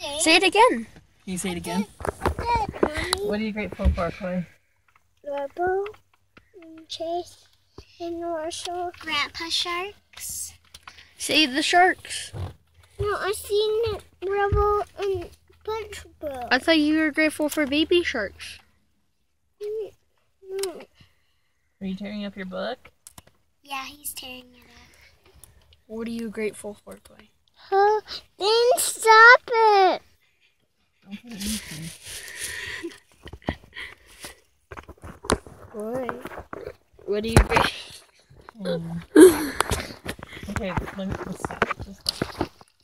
Say it again. Can you say it again? Mommy. What are you grateful for, Chloe? Rubble, Chase, and Marshall. Grandpa Sharks. Say the sharks. No, I seen Rubble and SpongeBob. I thought you were grateful for baby sharks. No. Are you tearing up your book? Yeah, he's tearing it up. What are you grateful for, Chloe? Then stop it. Don't put it in your teeth. What are you grateful Okay, let's